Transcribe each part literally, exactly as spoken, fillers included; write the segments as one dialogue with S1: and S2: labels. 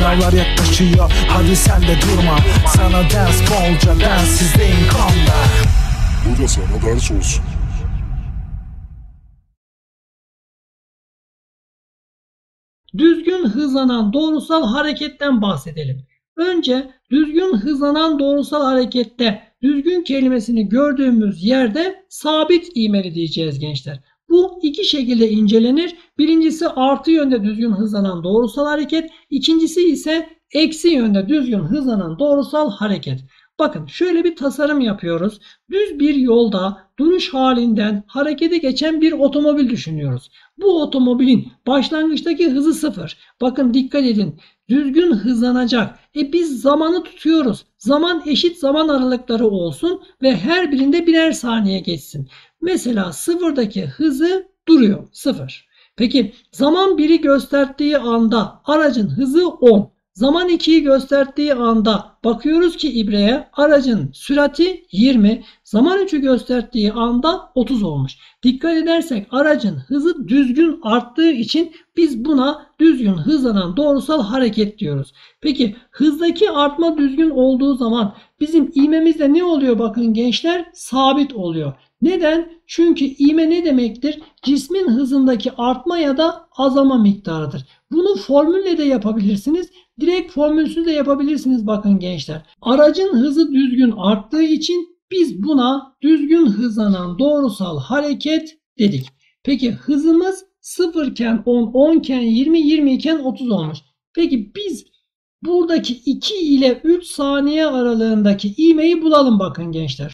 S1: Sınavlar yaklaşıyor, hadi sen de durma. Sana ders bolca, densizliğin kanda.
S2: Bu da sana ders olsun.
S3: Düzgün hızlanan doğrusal hareketten bahsedelim. Önce düzgün hızlanan doğrusal harekette düzgün kelimesini gördüğümüz yerde sabit ivmeli diyeceğiz gençler. Bu iki şekilde incelenir. Birincisi artı yönde düzgün hızlanan doğrusal hareket. İkincisi ise eksi yönde düzgün hızlanan doğrusal hareket. Bakın şöyle bir tasarım yapıyoruz. Düz bir yolda duruş halinden harekete geçen bir otomobil düşünüyoruz. Bu otomobilin başlangıçtaki hızı sıfır. Bakın dikkat edin. Düzgün hızlanacak. E biz zamanı tutuyoruz. Zaman eşit zaman aralıkları olsun ve her birinde birer saniye geçsin. Mesela sıfırdaki hızı duruyor. sıfır. Peki zaman biri gösterdiği anda aracın hızı on. Zaman ikiyi gösterdiği anda bakıyoruz ki ibreye aracın sürati yirmi. Zaman üçü gösterdiği anda otuz olmuş. Dikkat edersek aracın hızı düzgün arttığı için biz buna düzgün hızlanan doğrusal hareket diyoruz. Peki hızdaki artma düzgün olduğu zaman bizim ivmemizde ne oluyor bakın gençler? Sabit oluyor. Neden? Çünkü ivme ne demektir? Cismin hızındaki artma ya da azalma miktarıdır. Bunu formülle de yapabilirsiniz. Direkt formülsüz de yapabilirsiniz bakın gençler. Aracın hızı düzgün arttığı için biz buna düzgün hızlanan doğrusal hareket dedik. Peki hızımız sıfır iken on, on iken yirmi, yirmi iken otuz olmuş. Peki biz buradaki iki ile üç saniye aralığındaki ivmeyi bulalım bakın gençler.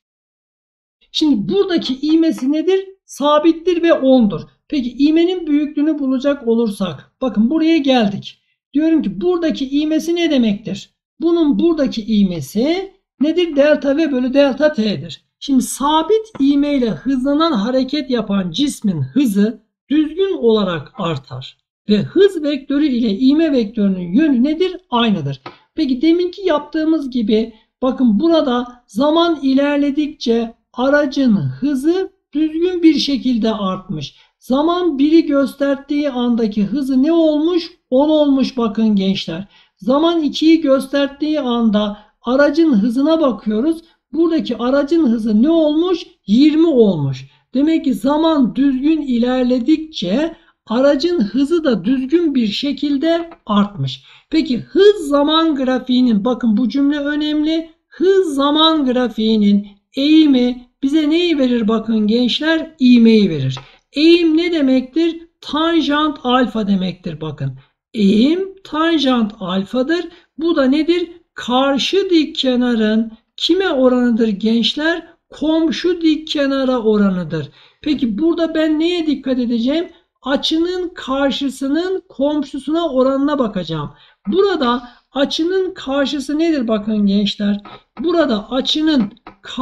S3: Şimdi buradaki ivmesi nedir? Sabittir ve on'dur. Peki ivmenin büyüklüğünü bulacak olursak bakın buraya geldik. Diyorum ki buradaki ivmesi ne demektir? Bunun buradaki ivmesi nedir? Delta V bölü delta T'dir. Şimdi sabit ivme ile hızlanan hareket yapan cismin hızı düzgün olarak artar. Ve hız vektörü ile ivme vektörünün yönü nedir? Aynıdır. Peki deminki yaptığımız gibi bakın burada zaman ilerledikçe aracın hızı düzgün bir şekilde artmış. Zaman biri gösterdiği andaki hızı ne olmuş? on olmuş bakın gençler. Zaman ikiyi gösterdiği anda aracın hızına bakıyoruz. Buradaki aracın hızı ne olmuş? yirmi olmuş. Demek ki zaman düzgün ilerledikçe aracın hızı da düzgün bir şekilde artmış. Peki hız zaman grafiğinin, bakın bu cümle önemli. Hız zaman grafiğinin eğimi bize neyi verir bakın gençler? İğmeyi verir. Eğim ne demektir? Tanjant alfa demektir bakın. Eğim tanjant alfadır. Bu da nedir? Karşı dik kenarın kime oranıdır gençler? Komşu dik kenara oranıdır. Peki burada ben neye dikkat edeceğim? Açının karşısının komşusuna oranına bakacağım. Burada açının karşısı nedir bakın gençler? Burada açının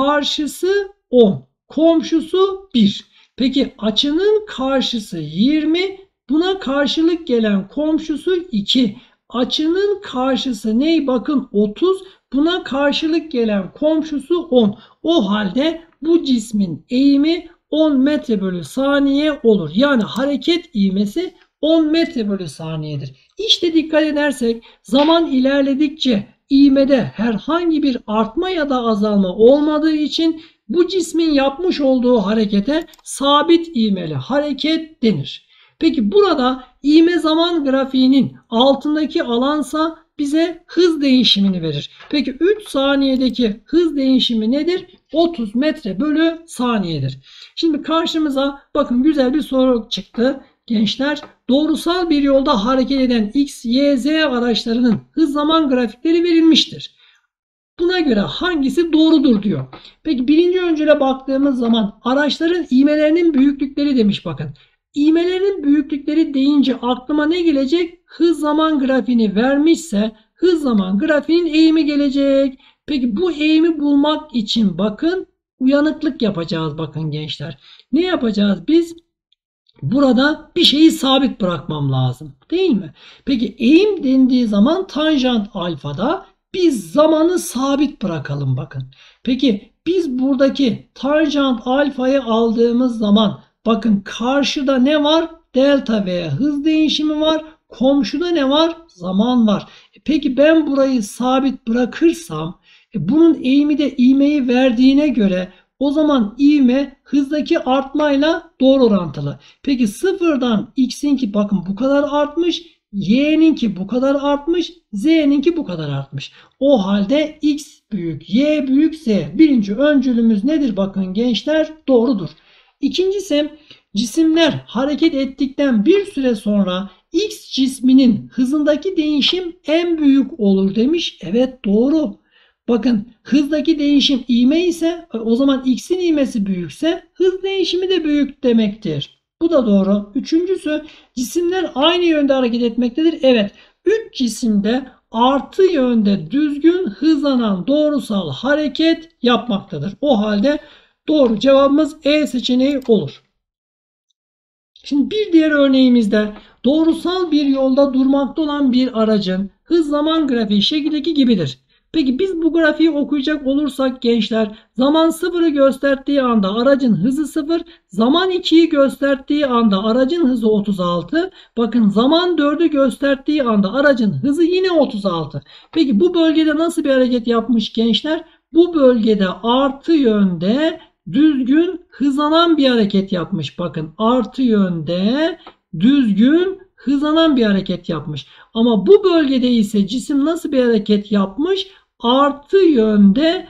S3: karşısı on. Komşusu bir. Peki açının karşısı yirmi. Buna karşılık gelen komşusu iki. Açının karşısı ne? Bakın otuz. Buna karşılık gelen komşusu on. O halde bu cismin eğimi on metre bölü saniye olur. Yani hareket ivmesi on metre bölü saniyedir. İşte dikkat edersek zaman ilerledikçe ivmede herhangi bir artma ya da azalma olmadığı için bu cismin yapmış olduğu harekete sabit ivmeli hareket denir. Peki burada ivme zaman grafiğinin altındaki alansa bize hız değişimini verir. Peki üç saniyedeki hız değişimi nedir? otuz metre bölü saniyedir. Şimdi karşımıza bakın güzel bir soru çıktı. Gençler, doğrusal bir yolda hareket eden X, Y, Z araçlarının hız zaman grafikleri verilmiştir. Buna göre hangisi doğrudur diyor. Peki birinci öncüle baktığımız zaman araçların ivmelerinin büyüklükleri demiş bakın. İğmelerin büyüklükleri deyince aklıma ne gelecek? Hız zaman grafiğini vermişse hız zaman grafiğinin eğimi gelecek. Peki bu eğimi bulmak için bakın uyanıklık yapacağız bakın gençler. Ne yapacağız biz? Burada bir şeyi sabit bırakmam lazım değil mi? Peki eğim dendiği zaman tanjant alfada biz zamanı sabit bırakalım bakın. Peki biz buradaki tanjant alfayı aldığımız zaman bakın karşıda ne var? Delta V hız değişimi var. komşuda ne var? Zaman var. E peki ben burayı sabit bırakırsam e bunun eğimi de ivmeyi verdiğine göre o zaman ivme hızdaki artmayla doğru orantılı. Peki sıfırdan x'inki bakın bu kadar artmış. Y'ninki bu kadar artmış. Z'ninki bu kadar artmış. O halde x büyük, y büyük, z. Birinci öncülümüz nedir? Bakın gençler doğrudur. İkincisi cisimler hareket ettikten bir süre sonra x cisminin hızındaki değişim en büyük olur demiş. Evet doğru. Bakın hızdaki değişim ivme ise o zaman x'in ivmesi büyükse hız değişimi de büyük demektir. Bu da doğru. Üçüncüsü cisimler aynı yönde hareket etmektedir. Evet. Üç cisimde artı yönde düzgün hızlanan doğrusal hareket yapmaktadır. O halde doğru cevabımız E seçeneği olur. Şimdi bir diğer örneğimizde doğrusal bir yolda durmakta olan bir aracın hız zaman grafiği şekildeki gibidir. Peki biz bu grafiği okuyacak olursak gençler zaman sıfırı gösterdiği anda aracın hızı sıfır, zaman ikiyi gösterdiği anda aracın hızı otuz altı, bakın zaman dördü gösterdiği anda aracın hızı yine otuz altı. Peki bu bölgede nasıl bir hareket yapmış gençler? Bu bölgede artı yönde düzgün hızlanan bir hareket yapmış. Bakın artı yönde düzgün hızlanan bir hareket yapmış. Ama bu bölgede ise cisim nasıl bir hareket yapmış? Artı yönde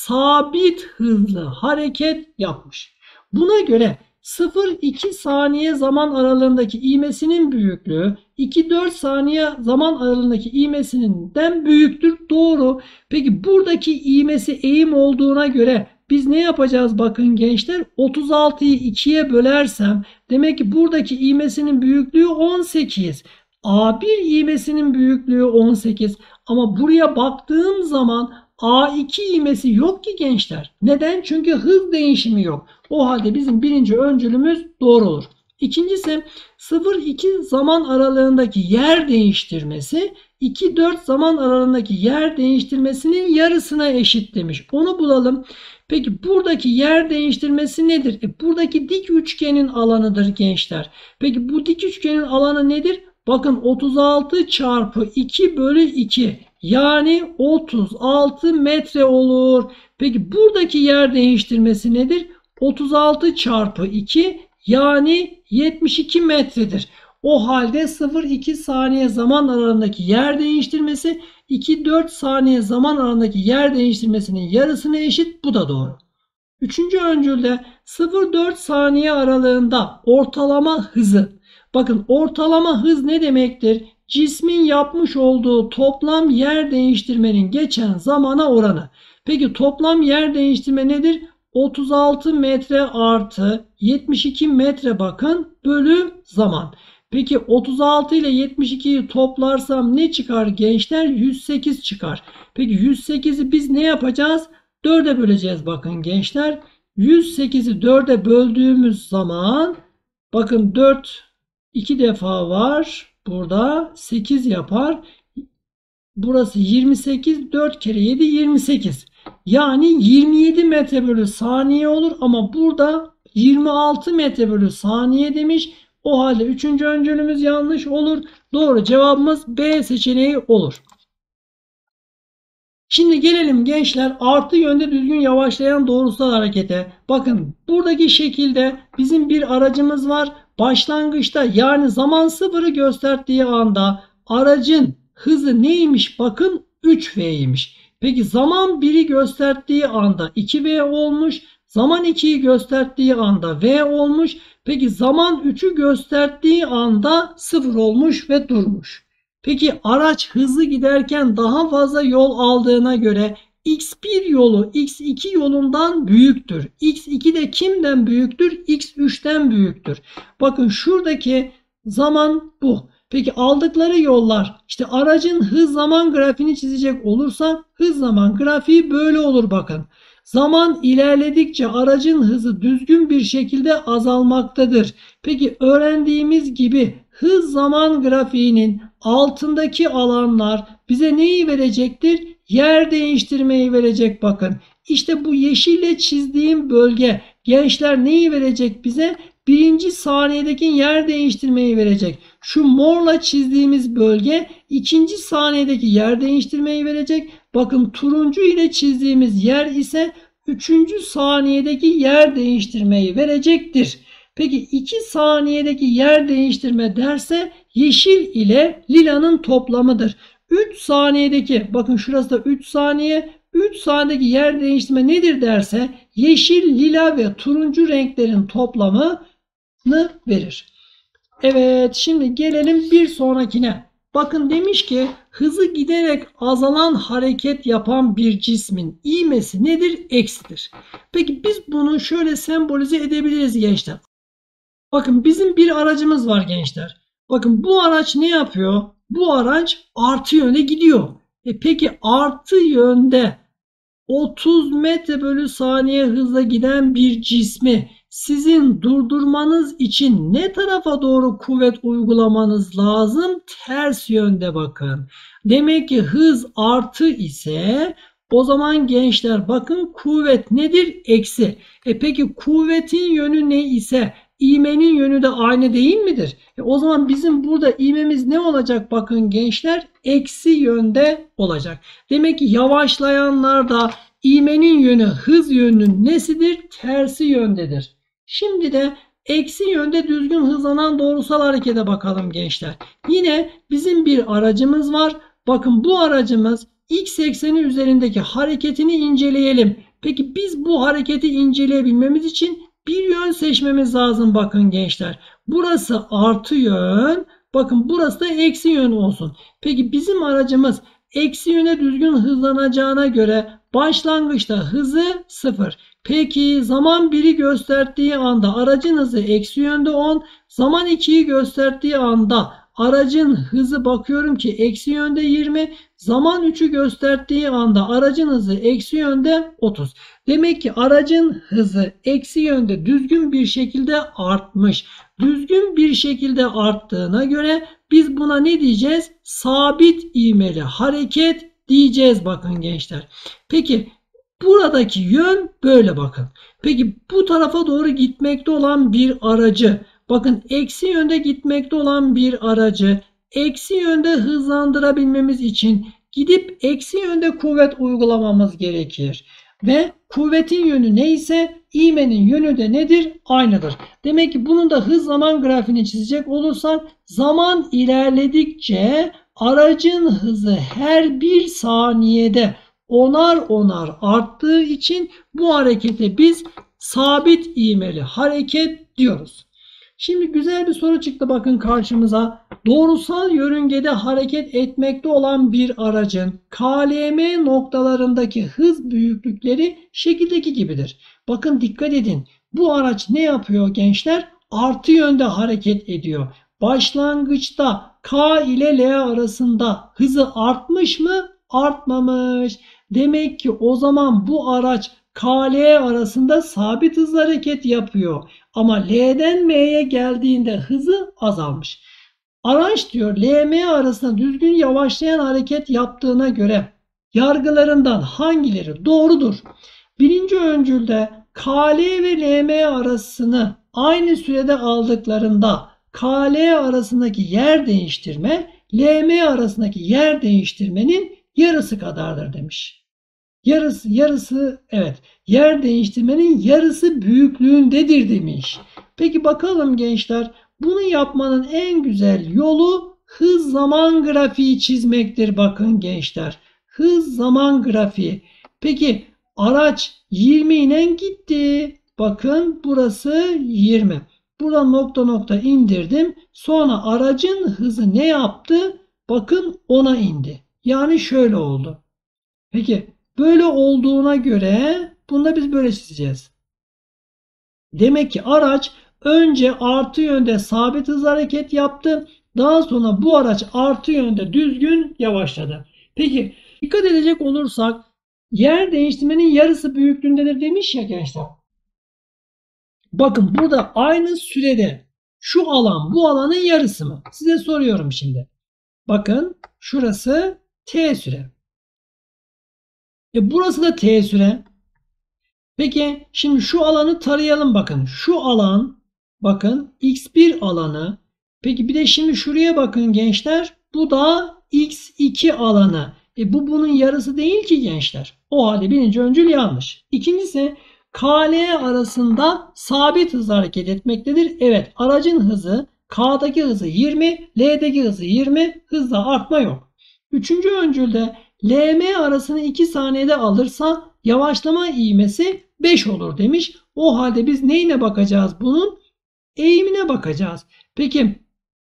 S3: sabit hızlı hareket yapmış. Buna göre sıfır iki saniye zaman aralığındaki ivmesinin büyüklüğü iki dört saniye zaman aralığındaki ivmesinden büyüktür. Doğru. Peki buradaki ivmesi eğim olduğuna göre biz ne yapacağız bakın gençler? otuz altıyı ikiye bölersem demek ki buradaki ivmesinin büyüklüğü on sekiz. A bir ivmesinin büyüklüğü on sekiz. Ama buraya baktığım zaman A iki ivmesi yok ki gençler. Neden? Çünkü hız değişimi yok. O halde bizim birinci öncülümüz doğru olur. İkincisi sıfır iki zaman aralığındaki yer değiştirmesi iki dört zaman aralığındaki yer değiştirmesinin yarısına eşit demiş. Onu bulalım. Peki buradaki yer değiştirmesi nedir? E, buradaki dik üçgenin alanıdır gençler. Peki bu dik üçgenin alanı nedir? Bakın otuz altı çarpı iki bölü iki. Yani otuz altı metre olur. Peki buradaki yer değiştirmesi nedir? otuz altı çarpı iki yani yetmiş iki metredir. O halde sıfır iki saniye zaman aralığındaki yer değiştirmesi iki dört saniye zaman aralığındaki yer değiştirmesinin yarısına eşit. Bu da doğru. Üçüncü öncülde sıfır dört saniye aralığında ortalama hızı. Bakın ortalama hız ne demektir? Cismin yapmış olduğu toplam yer değiştirmenin geçen zamana oranı. Peki toplam yer değiştirme nedir? otuz altı metre artı yetmiş iki metre bakın bölü zaman. Peki otuz altı ile yetmiş ikiyi toplarsam ne çıkar gençler? yüz sekiz çıkar. Peki yüz sekizi biz ne yapacağız? dörde böleceğiz bakın gençler. yüz sekizi dörde böldüğümüz zaman bakın dört iki defa var. Burada sekiz yapar. Burası yirmi sekiz. dört kere yedi yirmi sekiz. Yani yirmi yedi metre bölü saniye olur. Ama burada yirmi altı metre bölü saniye demiş. O halde üçüncü öncülümüz yanlış olur. Doğru cevabımız B seçeneği olur. Şimdi gelelim gençler artı yönde düzgün yavaşlayan doğrusal harekete. Bakın buradaki şekilde bizim bir aracımız var. Başlangıçta yani zaman sıfırı gösterdiği anda aracın hızı neymiş? Bakın üç V'ymiş. Peki zaman biri gösterdiği anda iki V olmuş. Zaman ikiyi gösterdiği anda V olmuş. Peki zaman üçü gösterdiği anda sıfır olmuş ve durmuş. Peki araç hızlı giderken daha fazla yol aldığına göre X bir yolu X iki yolundan büyüktür. X iki de kimden büyüktür? X üçten büyüktür. Bakın şuradaki zaman bu. Peki aldıkları yollar işte aracın hız zaman grafiğini çizecek olursa hız zaman grafiği böyle olur bakın. Zaman ilerledikçe aracın hızı düzgün bir şekilde azalmaktadır. Peki öğrendiğimiz gibi hız zaman grafiğinin altındaki alanlar bize neyi verecektir? Yer değiştirmeyi verecek bakın. İşte bu yeşille çizdiğim bölge gençler neyi verecek bize? birinci saniyedeki yer değiştirmeyi verecek. Şu morla çizdiğimiz bölge ikinci saniyedeki yer değiştirmeyi verecek. Bakın turuncu ile çizdiğimiz yer ise üçüncü saniyedeki yer değiştirmeyi verecektir. Peki iki saniyedeki yer değiştirme derse yeşil ile lilanın toplamıdır. üç saniyedeki, bakın şurası da üç saniye, üç saniyedeki yer değiştirme nedir derse yeşil, lila ve turuncu renklerin toplamını verir. Evet, şimdi gelelim bir sonrakine. Bakın demiş ki hızı giderek azalan hareket yapan bir cismin ivmesi nedir? Eksidir. Peki biz bunu şöyle sembolize edebiliriz gençler. Bakın bizim bir aracımız var gençler. Bakın bu araç ne yapıyor? Bu araç artı yönde gidiyor. E peki artı yönde otuz metre bölü saniye hızla giden bir cismi sizin durdurmanız için ne tarafa doğru kuvvet uygulamanız lazım? Ters yönde bakın. Demek ki hız artı ise o zaman gençler bakın kuvvet nedir? Eksi. E peki kuvvetin yönü ne ise ivmenin yönü de aynı değil midir? E o zaman bizim burada ivmemiz ne olacak? Bakın gençler eksi yönde olacak. Demek ki yavaşlayanlarda ivmenin yönü hız yönünün nesidir? Tersi yöndedir. Şimdi de eksi yönde düzgün hızlanan doğrusal harekete bakalım gençler. Yine bizim bir aracımız var. Bakın bu aracımız x ekseni üzerindeki hareketini inceleyelim. Peki biz bu hareketi inceleyebilmemiz için bir yön seçmemiz lazım bakın gençler. Burası artı yön. Bakın burası da eksi yön olsun. Peki bizim aracımız eksi yöne düzgün hızlanacağına göre başlangıçta hızı sıfır. Peki zaman biri gösterdiği anda aracın hızı eksi yönde on. Zaman ikiyi gösterdiği anda aracın hızı bakıyorum ki eksi yönde yirmi. Zaman üçü gösterdiği anda aracın hızı eksi yönde otuz. Demek ki aracın hızı eksi yönde düzgün bir şekilde artmış. Düzgün bir şekilde arttığına göre biz buna ne diyeceğiz? Sabit ivmeli hareket diyeceğiz bakın gençler. Peki buradaki yön böyle bakın. Peki bu tarafa doğru gitmekte olan bir aracı, bakın eksi yönde gitmekte olan bir aracı eksi yönde hızlandırabilmemiz için gidip eksi yönde kuvvet uygulamamız gerekir. Ve kuvvetin yönü neyse ivmenin yönü de nedir? Aynıdır. Demek ki bunun da hız zaman grafiğini çizecek olursak zaman ilerledikçe aracın hızı her bir saniyede onar onar arttığı için bu harekete biz sabit ivmeli hareket diyoruz. Şimdi güzel bir soru çıktı bakın karşımıza. Doğrusal yörüngede hareket etmekte olan bir aracın K L M noktalarındaki hız büyüklükleri şekildeki gibidir. Bakın dikkat edin. Bu araç ne yapıyor gençler? Artı yönde hareket ediyor. Başlangıçta K ile L arasında hızı artmış mı? Artmamış. Demek ki o zaman bu araç K L arasında sabit hızla hareket yapıyor. Ama L'den M'ye geldiğinde hızı azalmış. Araç diyor L M arasında düzgün yavaşlayan hareket yaptığına göre yargılarından hangileri doğrudur? Birinci öncülde K L ve L M arasını aynı sürede aldıklarında K L arasındaki yer değiştirme L M arasındaki yer değiştirmenin yarısı kadardır demiş. Yarısı, yarısı evet yer değiştirmenin yarısı büyüklüğündedir demiş. Peki bakalım gençler, bunu yapmanın en güzel yolu hız zaman grafiği çizmektir bakın gençler. Hız zaman grafiği. Peki araç yirmi ile gitti. Bakın burası yirmi. Buradan nokta nokta indirdim. Sonra aracın hızı ne yaptı? Bakın ona indi. Yani şöyle oldu. Peki böyle olduğuna göre bunu da biz böyle çizeceğiz. Demek ki araç önce artı yönde sabit hız hareket yaptı. Daha sonra bu araç artı yönde düzgün yavaşladı. Peki dikkat edecek olursak yer değiştirmenin yarısı büyüklüğündedir demiş ya gençler. Bakın burada aynı sürede şu alan bu alanın yarısı mı? Size soruyorum şimdi. Bakın şurası t süre. E burası da t süre. Peki şimdi şu alanı tarayalım bakın. Şu alan bakın x bir alanı. Peki bir de şimdi şuraya bakın gençler. Bu da x iki alanı. E bu bunun yarısı değil ki gençler. O halde birinci öncül yanlış. İkincisi K L arasında sabit hız hareket etmektedir. Evet, aracın hızı K'daki hızı yirmi, L'deki hızı yirmi, hızda artma yok. Üçüncü öncülde L M arasını iki saniyede alırsa yavaşlama ivmesi beş olur demiş. O halde biz neyine bakacağız bunun? Eğimine bakacağız. Peki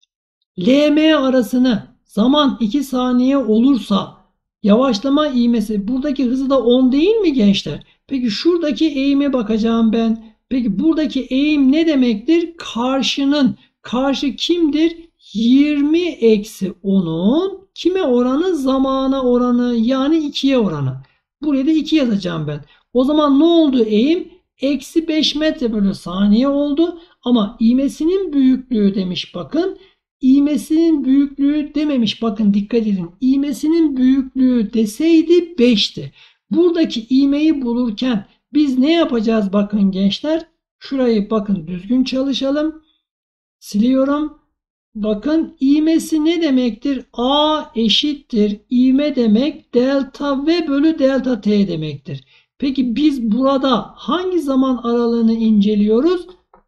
S3: L M arasını zaman iki saniye olursa yavaşlama ivmesi buradaki hızı da on değil mi gençler? Peki şuradaki eğime bakacağım ben. Peki buradaki eğim ne demektir? Karşının, karşı kimdir? yirmi eksi onun kime oranı? Zamana oranı, yani ikiye oranı. Buraya da iki yazacağım ben. O zaman ne oldu eğim? Eksi beş metre bölü saniye oldu. Ama ivmesinin büyüklüğü demiş bakın. İğmesinin büyüklüğü dememiş. Bakın dikkat edin. İğmesinin büyüklüğü deseydi beşti. Buradaki iğmeyi bulurken biz ne yapacağız bakın gençler? Şurayı bakın düzgün çalışalım. Siliyorum. Bakın iğmesi ne demektir? A eşittir. İğme demek delta V bölü delta T demektir. Peki biz burada hangi zaman aralığını inceliyoruz?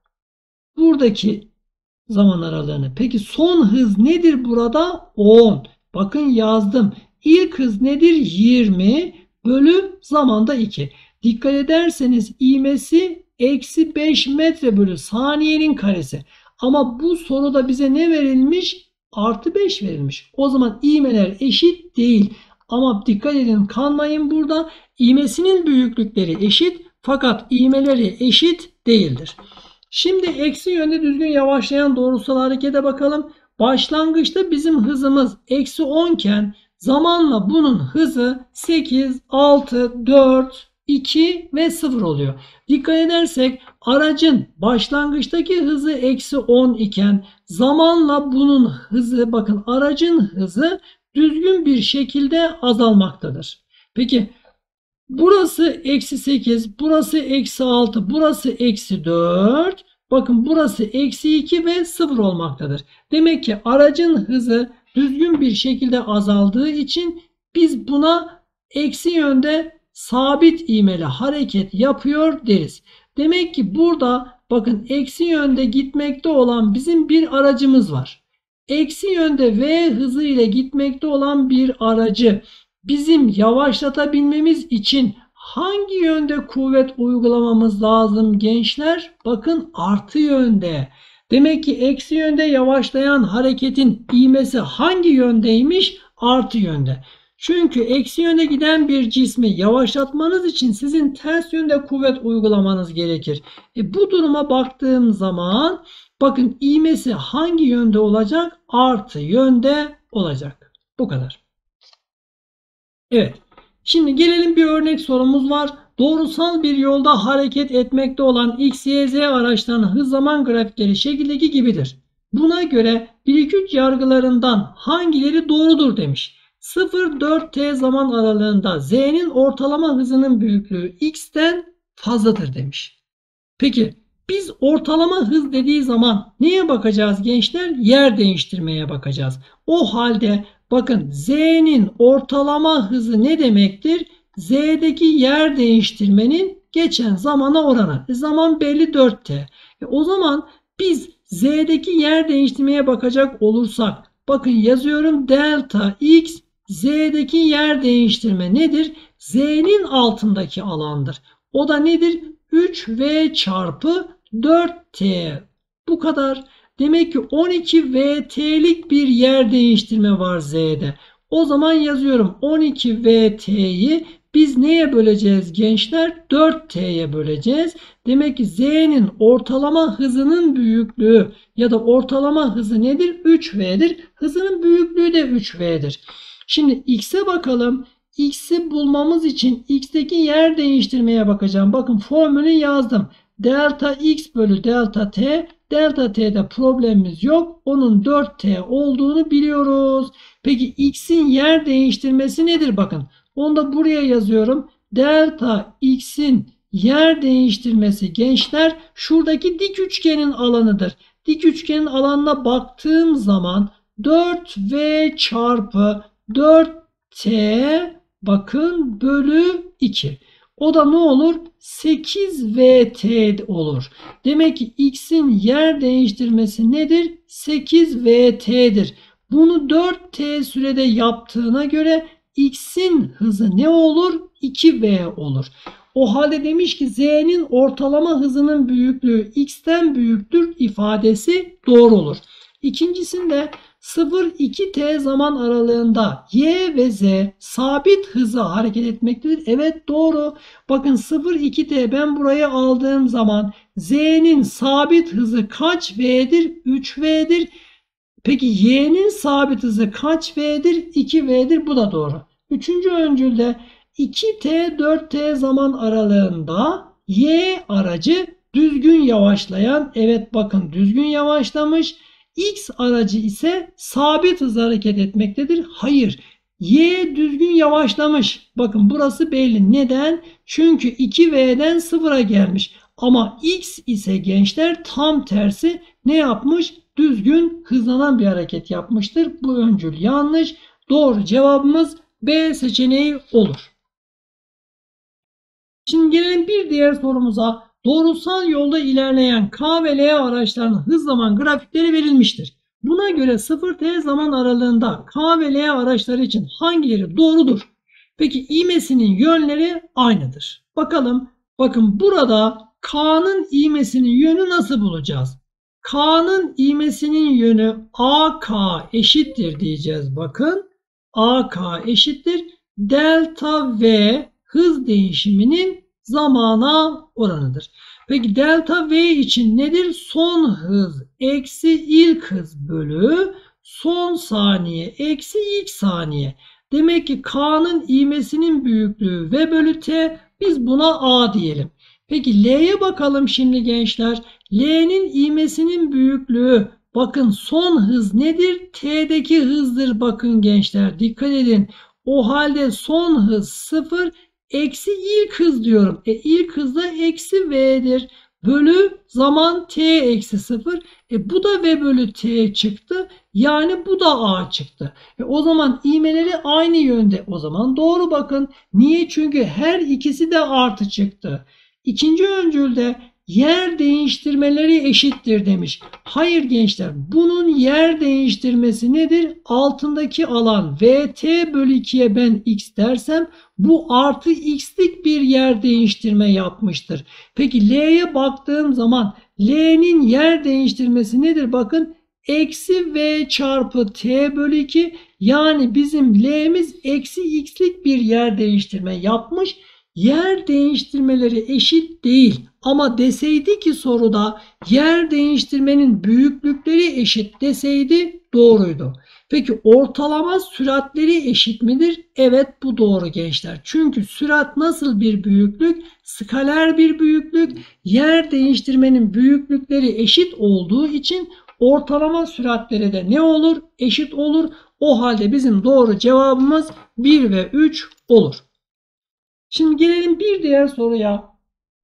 S3: Buradaki zaman aralığını. Peki son hız nedir burada? on. Bakın yazdım. İlk hız nedir? yirmi bölü zamanda iki. Dikkat ederseniz ivmesi eksi beş metre bölü saniyenin karesi. Ama bu soruda bize ne verilmiş? Artı beş verilmiş. O zaman ivmeler eşit değil. Ama dikkat edin, kanmayın burada. İvmesinin büyüklükleri eşit fakat ivmeleri eşit değildir. Şimdi eksi yönde düzgün yavaşlayan doğrusal harekete bakalım. Başlangıçta bizim hızımız eksi on iken zamanla bunun hızı sekiz, altı, dört, iki ve sıfır oluyor. Dikkat edersek aracın başlangıçtaki hızı eksi on iken zamanla bunun hızı, bakın aracın hızı düzgün bir şekilde azalmaktadır. Peki burası eksi sekiz, burası eksi altı, burası eksi dört. Bakın burası eksi iki ve sıfır olmaktadır. Demek ki aracın hızı düzgün bir şekilde azaldığı için biz buna eksi yönde sabit ivmeli hareket yapıyor deriz. Demek ki burada bakın eksi yönde gitmekte olan bizim bir aracımız var. Eksi yönde V hızı ile gitmekte olan bir aracı bizim yavaşlatabilmemiz için hangi yönde kuvvet uygulamamız lazım gençler? Bakın artı yönde. Demek ki eksi yönde yavaşlayan hareketin ivmesi hangi yöndeymiş? Artı yönde. Çünkü eksi yönde giden bir cismi yavaşlatmanız için sizin ters yönde kuvvet uygulamanız gerekir. E bu duruma baktığım zaman bakın ivmesi hangi yönde olacak? Artı yönde olacak. Bu kadar. Evet. Şimdi gelelim, bir örnek sorumuz var. Doğrusal bir yolda hareket etmekte olan X, Y, Z araçlarının hız zaman grafikleri şekildeki gibidir. Buna göre bir iki üç yargılarından hangileri doğrudur demiş. sıfır dört T zaman aralığında Z'nin ortalama hızının büyüklüğü X'ten fazladır demiş. Peki biz ortalama hız dediği zaman neye bakacağız gençler? Yer değiştirmeye bakacağız. O halde bakın Z'nin ortalama hızı ne demektir? Z'deki yer değiştirmenin geçen zamana oranı. E zaman belli dört T. E o zaman biz Z'deki yer değiştirmeye bakacak olursak bakın yazıyorum, delta X Z'deki yer değiştirme nedir? Z'nin altındaki alandır. O da nedir? üç V çarpı dört T. Bu kadar. Demek ki on iki V T'lik bir yer değiştirme var Z'de. O zaman yazıyorum, on iki V T'yi biz neye böleceğiz gençler? dört T'ye böleceğiz. Demek ki Z'nin ortalama hızının büyüklüğü ya da ortalama hızı nedir? üç V'dir. Hızının büyüklüğü de üç V'dir. Şimdi X'e bakalım. X'i bulmamız için X'teki yer değiştirmeye bakacağım. Bakın formülü yazdım. Delta X bölü delta T. Delta T'de problemimiz yok. Onun dört T olduğunu biliyoruz. Peki X'in yer değiştirmesi nedir? Bakın onu da buraya yazıyorum. Delta X'in yer değiştirmesi gençler şuradaki dik üçgenin alanıdır. Dik üçgenin alanına baktığım zaman dört v çarpı dört t bakın bölü iki. O da ne olur? sekiz v t olur. Demek ki x'in yer değiştirmesi nedir? sekiz v t'dir. Bunu dört t sürede yaptığına göre x'in hızı ne olur? iki v olur. O halde demiş ki z'nin ortalama hızının büyüklüğü x'ten büyüktür ifadesi doğru olur. İkincisinde sıfır iki t zaman aralığında y ve z sabit hıza hareket etmektedir. Evet doğru. Bakın sıfır iki t ben buraya aldığım zaman z'nin sabit hızı kaç v'dir? üç v'dir. Peki y'nin sabit hızı kaç v'dir? iki v'dir. Bu da doğru. Üçüncü öncülde iki t dört t zaman aralığında y aracı düzgün yavaşlayan, evet bakın düzgün yavaşlamış. X aracı ise sabit hız hareket etmektedir. Hayır. Y düzgün yavaşlamış. Bakın burası belli. Neden? Çünkü iki v'den sıfıra gelmiş. Ama X ise gençler tam tersi ne yapmış? Düzgün hızlanan bir hareket yapmıştır. Bu öncül yanlış. Doğru cevabımız B seçeneği olur. Şimdi gelelim bir diğer sorumuza. Doğrusal yolda ilerleyen K ve L araçlarının hız zaman grafikleri verilmiştir. Buna göre sıfır t zaman aralığında K ve L araçları için hangileri doğrudur? Peki ivmesinin yönleri aynıdır. Bakalım. Bakın burada K'nın ivmesinin yönü nasıl bulacağız? K'nın ivmesinin yönü A K eşittir diyeceğiz. Bakın A K eşittir delta V hız değişiminin zamana oranıdır. Peki delta V için nedir? Son hız eksi ilk hız bölü son saniye eksi ilk saniye. Demek ki K'nın ivmesinin büyüklüğü V bölü T. Biz buna A diyelim. Peki L'ye bakalım şimdi gençler. L'nin ivmesinin büyüklüğü bakın son hız nedir? T'deki hızdır bakın gençler. Dikkat edin. O halde son hız sıfır. Eksi ilk hız diyorum. E ilk hız da eksi v'dir. Bölü zaman t eksi sıfır. E bu da v bölü t çıktı. Yani bu da a çıktı. E o zaman ivmeleri aynı yönde. O zaman doğru bakın. Niye? Çünkü her ikisi de artı çıktı. İkinci öncülde yer değiştirmeleri eşittir demiş. Hayır gençler, bunun yer değiştirmesi nedir? Altındaki alan vt bölü ikiye ben x dersem bu artı x'lik bir yer değiştirme yapmıştır. Peki L'ye baktığım zaman L'nin yer değiştirmesi nedir? Bakın eksi v çarpı t bölü iki, yani bizim L'miz eksi x'lik bir yer değiştirme yapmış. Yer değiştirmeleri eşit değil. Ama deseydi ki soruda yer değiştirmenin büyüklükleri eşit deseydi doğruydu. Peki ortalama süratleri eşit midir? Evet, bu doğru gençler. Çünkü sürat nasıl bir büyüklük? Skaler bir büyüklük. Yer değiştirmenin büyüklükleri eşit olduğu için ortalama süratleri de ne olur? Eşit olur. O halde bizim doğru cevabımız bir ve üç olur. Şimdi gelelim bir diğer soruya.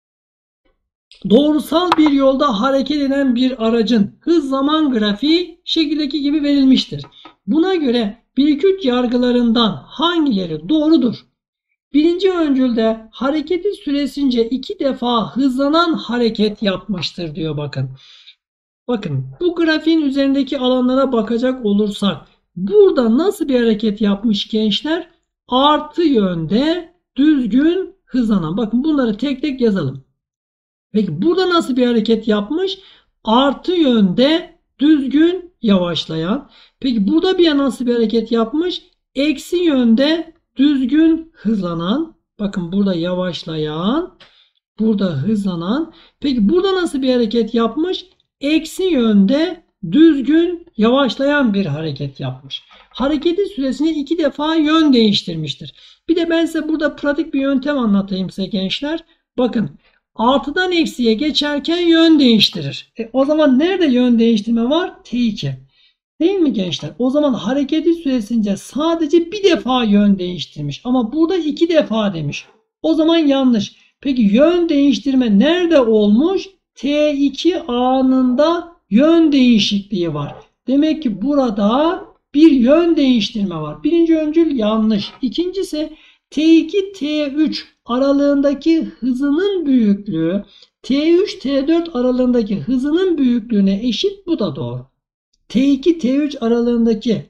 S3: Doğrusal bir yolda hareket eden bir aracın hız zaman grafiği şekildeki gibi verilmiştir. Buna göre bir iki üç yargılarından hangileri doğrudur? Birinci öncülde hareketi süresince iki defa hızlanan hareket yapmıştır diyor bakın. Bakın bu grafiğin üzerindeki alanlara bakacak olursak burada nasıl bir hareket yapmış gençler? Artı yönde düzgün hızlanan. Bakın bunları tek tek yazalım. Peki burada nasıl bir hareket yapmış? Artı yönde düzgün yavaşlayan. Peki burada bir nasıl bir hareket yapmış? Eksi yönde düzgün hızlanan. Bakın burada yavaşlayan. Burada hızlanan. Peki burada nasıl bir hareket yapmış? Eksi yönde düzgün yavaşlayan bir hareket yapmış. Hareketin süresini iki defa yön değiştirmiştir. Bir de ben size burada pratik bir yöntem anlatayım size gençler. Bakın artıdan eksiye geçerken yön değiştirir. E, o zaman nerede yön değiştirme var? T iki. Değil mi gençler? O zaman hareketi süresince sadece bir defa yön değiştirmiş. Ama burada iki defa demiş. O zaman yanlış. Peki yön değiştirme nerede olmuş? T iki anında yön değişikliği var. Demek ki burada bir yön değiştirme var. Birinci öncül yanlış. İkincisi T iki T üç aralığındaki hızının büyüklüğü T üç T dört aralığındaki hızının büyüklüğüne eşit. Bu da doğru. T iki T üç aralığındaki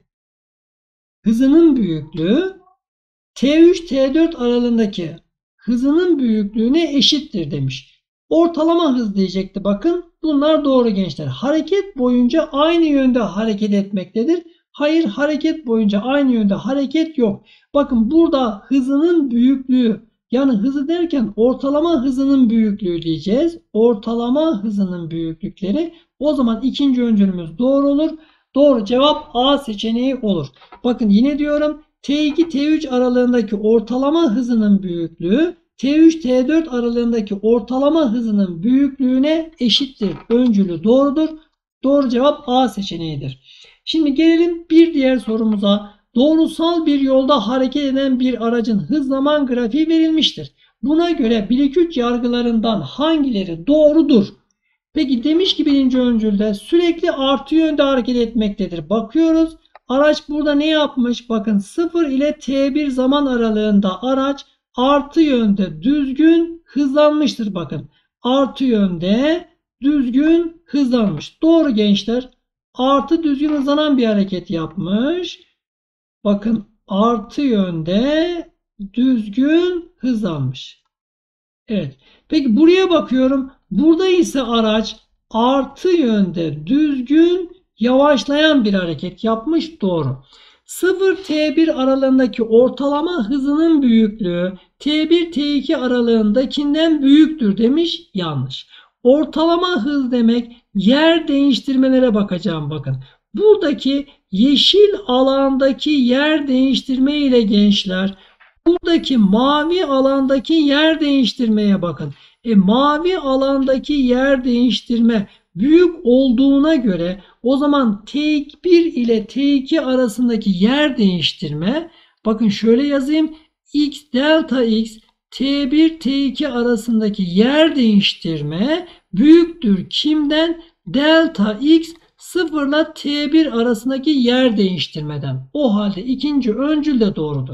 S3: hızının büyüklüğü T üç T dört aralığındaki hızının büyüklüğüne eşittir demiş. Ortalama hız diyecekti. Bakın bunlar doğru gençler. Hareket boyunca aynı yönde hareket etmektedir. Hayır, hareket boyunca aynı yönde hareket yok. Bakın burada hızının büyüklüğü, yani hızı derken ortalama hızının büyüklüğü diyeceğiz. Ortalama hızının büyüklükleri. O zaman ikinci öncülümüz doğru olur. Doğru cevap A seçeneği olur. Bakın yine diyorum T iki T üç aralığındaki ortalama hızının büyüklüğü T üç T dört aralığındaki ortalama hızının büyüklüğüne eşittir. Öncülü doğrudur. Doğru cevap A seçeneğidir. Şimdi gelelim bir diğer sorumuza. Doğrusal bir yolda hareket eden bir aracın hız zaman grafiği verilmiştir. Buna göre bir iki üç yargılarından hangileri doğrudur? Peki demiş ki birinci öncülde sürekli artı yönde hareket etmektedir. Bakıyoruz. Araç burada ne yapmış? Bakın sıfır ile T bir zaman aralığında araç artı yönde düzgün hızlanmıştır. Bakın artı yönde düzgün hızlanmış. Doğru gençler. Artı düzgün hızlanan bir hareket yapmış. Bakın artı yönde düzgün hızlanmış. Evet. Peki buraya bakıyorum. Burada ise araç artı yönde düzgün yavaşlayan bir hareket yapmış. Doğru. sıfır T bir aralığındaki ortalama hızının büyüklüğü T bir T iki aralığındakinden büyüktür demiş. Yanlış. Ortalama hız demek yer değiştirmelere bakacağım bakın. Buradaki yeşil alandaki yer değiştirme ile gençler buradaki mavi alandaki yer değiştirmeye bakın. E, mavi alandaki yer değiştirme büyük olduğuna göre o zaman T bir ile T iki arasındaki yer değiştirme, bakın şöyle yazayım, x delta x T bir T iki arasındaki yer değiştirme büyüktür kimden? Delta x sıfır ile T bir arasındaki yer değiştirmeden. O halde ikinci öncül de doğrudur.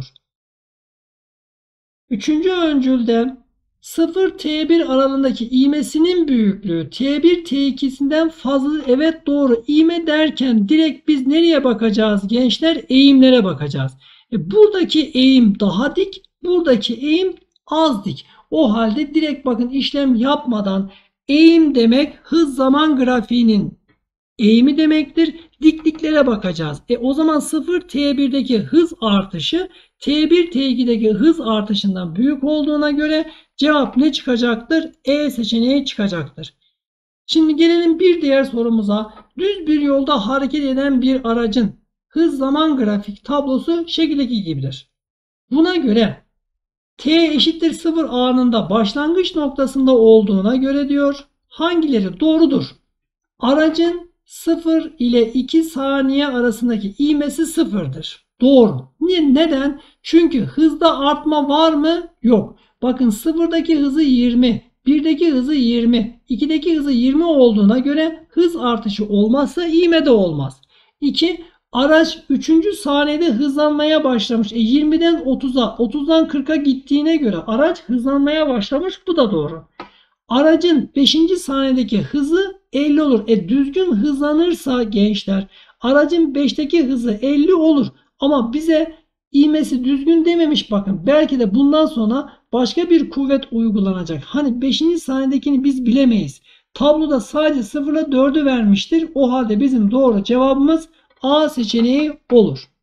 S3: Üçüncü öncülde sıfır T bir aralığındaki ivmesinin büyüklüğü T bir T ikisinden fazla. Evet doğru. İvme derken direkt biz nereye bakacağız gençler? Eğimlere bakacağız. E buradaki eğim daha dik, buradaki eğim az dik. O halde direkt bakın işlem yapmadan eğim demek hız zaman grafiğinin eğimi demektir. Dikliklere bakacağız. E o zaman sıfır T birdeki hız artışı T bir T ikideki hız artışından büyük olduğuna göre cevap ne çıkacaktır? E seçeneği çıkacaktır. Şimdi gelelim bir diğer sorumuza. Düz bir yolda hareket eden bir aracın hız zaman grafik tablosu şekildeki gibidir. Buna göre T eşittir sıfır anında başlangıç noktasında olduğuna göre diyor hangileri doğrudur? Aracın sıfır ile iki saniye arasındaki ivmesi sıfırdır. Doğru. Niye? Neden? Çünkü hızda artma var mı? Yok. Bakın sıfırdaki hızı yirmi, birdeki hızı yirmi, ikideki hızı yirmi olduğuna göre hız artışı olmazsa ivme de olmaz. iki. Araç üçüncü saniyede hızlanmaya başlamış. E yirmiden otuza, otuzdan kırka gittiğine göre araç hızlanmaya başlamış. Bu da doğru. Aracın beşinci saniyedeki hızı elli olur. E düzgün hızlanırsa gençler aracın beşteki hızı elli olur. Ama bize ivmesi düzgün dememiş bakın. Belki de bundan sonra başka bir kuvvet uygulanacak. Hani beşinci saniyedekini biz bilemeyiz. Tabloda sadece sıfır ile dördü vermiştir. O halde bizim doğru cevabımız A seçeneği olur.